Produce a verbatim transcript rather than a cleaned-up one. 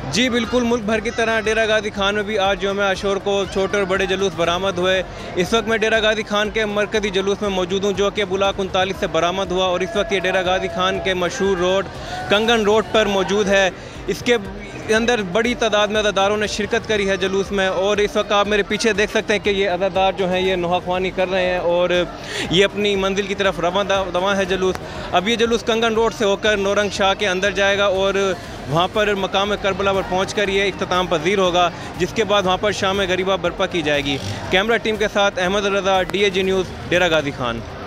जी बिल्कुल, मुल्क भर की तरह डेरा गाजी खान में भी आज यौम आशूर को छोटे और बड़े जुलूस बरामद हुए। इस वक्त मैं डेरा गाजी खान के मरकज़ी जुलूस में मौजूद हूँ, जो कि बुलाक उनतालीस से बरामद हुआ और इस वक्त ये डेरा गाजी खान के मशहूर रोड कंगन रोड पर मौजूद है। इसके अंदर बड़ी तादाद में अज़ादारों ने शिरकत करी है जुलूस में, और इस वक्त आप मेरे पीछे देख सकते हैं कि ये अज़ादार जो हैं ये नोहाख्वानी कर रहे हैं और ये अपनी मंजिल की तरफ रवां दवा है जुलूस। अब ये जुलूस कंगन रोड से होकर नौरंग शाह के अंदर जाएगा और वहाँ पर मकाम करबला पर पहुँच कर ये इख्तिताम पजीर होगा, जिसके बाद वहाँ पर शाम गरीबा बर्पा की जाएगी। कैमरा टीम के साथ Ahmad Raza, D A G news, Dera Ghazi Khan.